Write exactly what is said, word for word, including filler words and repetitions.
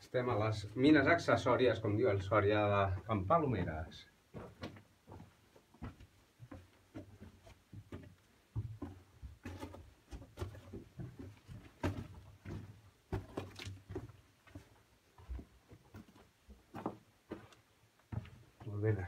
Estem a les mines accessòries, com diu el Sòria, de Can Palomeres. Molt bé.